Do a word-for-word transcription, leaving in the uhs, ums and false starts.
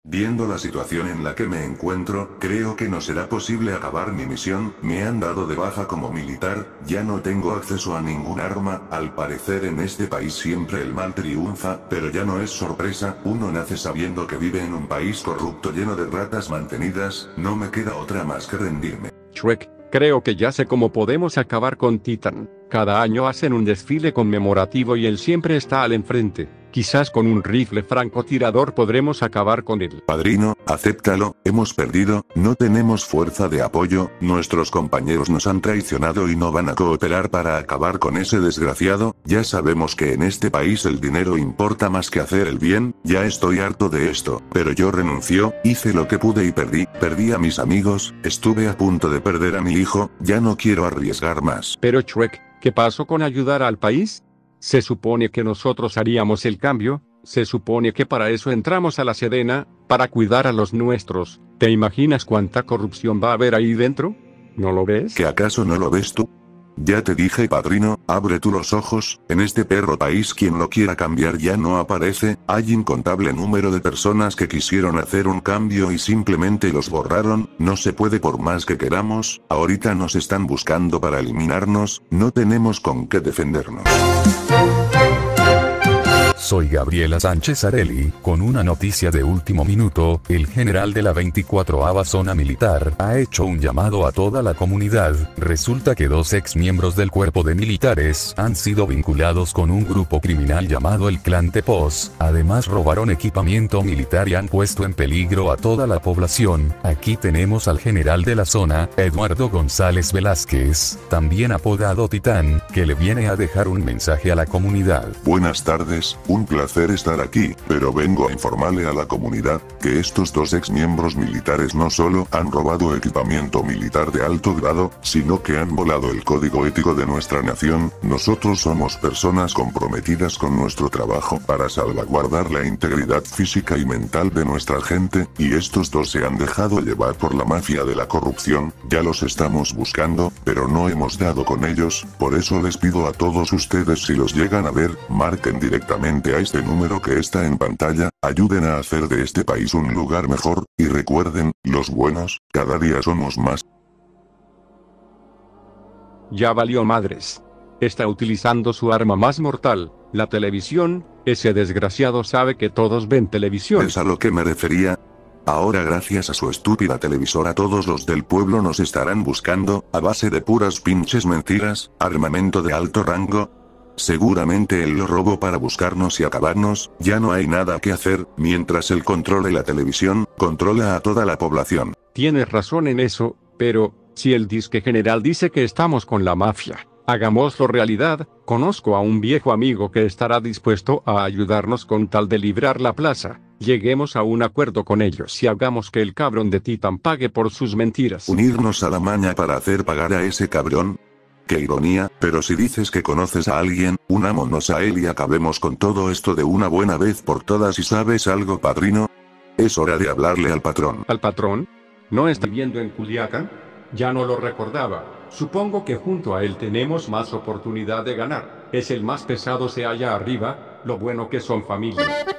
Viendo la situación en la que me encuentro, creo que no será posible acabar mi misión. Me han dado de baja como militar, ya no tengo acceso a ningún arma. Al parecer en este país siempre el mal triunfa, pero ya no es sorpresa, uno nace sabiendo que vive en un país corrupto lleno de ratas mantenidas. No me queda otra más que rendirme. Shrek, creo que ya sé cómo podemos acabar con Titan. Cada año hacen un desfile conmemorativo y él siempre está al enfrente. Quizás con un rifle francotirador podremos acabar con él. Padrino, acéptalo, hemos perdido, no tenemos fuerza de apoyo, nuestros compañeros nos han traicionado y no van a cooperar para acabar con ese desgraciado. Ya sabemos que en este país el dinero importa más que hacer el bien, ya estoy harto de esto, pero yo renuncio, hice lo que pude y perdí, perdí a mis amigos, estuve a punto de perder a mi hijo, ya no quiero arriesgar más. Pero Shrek, ¿qué pasó con ayudar al país? Se supone que nosotros haríamos el cambio, se supone que para eso entramos a la Sedena, para cuidar a los nuestros. ¿Te imaginas cuánta corrupción va a haber ahí dentro? ¿No lo ves? ¿Que acaso no lo ves tú? Ya te dije, padrino, abre tú los ojos, en este perro país quien lo quiera cambiar ya no aparece, hay incontable número de personas que quisieron hacer un cambio y simplemente los borraron, no se puede por más que queramos, ahorita nos están buscando para eliminarnos, no tenemos con qué defendernos. Soy Gabriela Sánchez Arelli, con una noticia de último minuto. El general de la veinticuatroava Zona Militar ha hecho un llamado a toda la comunidad. Resulta que dos ex miembros del cuerpo de militares han sido vinculados con un grupo criminal llamado el Clan Tepos. Además robaron equipamiento militar y han puesto en peligro a toda la población. Aquí tenemos al general de la zona, Eduardo González Velázquez, también apodado Titán, que le viene a dejar un mensaje a la comunidad. Buenas tardes. Un placer estar aquí, pero vengo a informarle a la comunidad, que estos dos ex miembros militares no solo han robado equipamiento militar de alto grado, sino que han volado el código ético de nuestra nación. Nosotros somos personas comprometidas con nuestro trabajo para salvaguardar la integridad física y mental de nuestra gente, y estos dos se han dejado llevar por la mafia de la corrupción. Ya los estamos buscando, pero no hemos dado con ellos, por eso les pido a todos ustedes, si los llegan a ver, marquen directamente a este número que está en pantalla, ayuden a hacer de este país un lugar mejor, y recuerden, los buenos, cada día somos más. Ya valió madres. Está utilizando su arma más mortal, la televisión. Ese desgraciado sabe que todos ven televisión. ¿Es a lo que me refería? Ahora gracias a su estúpida televisora todos los del pueblo nos estarán buscando, a base de puras pinches mentiras, armamento de alto rango. Seguramente él lo robó para buscarnos y acabarnos, ya no hay nada que hacer, mientras él controle la televisión, controla a toda la población. Tienes razón en eso, pero, si el disque general dice que estamos con la mafia, hagámoslo realidad. Conozco a un viejo amigo que estará dispuesto a ayudarnos con tal de librar la plaza. Lleguemos a un acuerdo con ellos y hagamos que el cabrón de Titan pague por sus mentiras. ¿Unirnos a la maña para hacer pagar a ese cabrón? Qué ironía, pero si dices que conoces a alguien, unámonos a él y acabemos con todo esto de una buena vez por todas. ¿Y sabes algo, padrino? Es hora de hablarle al patrón. ¿Al patrón? ¿No está viviendo en Culiacán? Ya no lo recordaba. Supongo que junto a él tenemos más oportunidad de ganar. Es el más pesado, se halla arriba, lo bueno que son familia.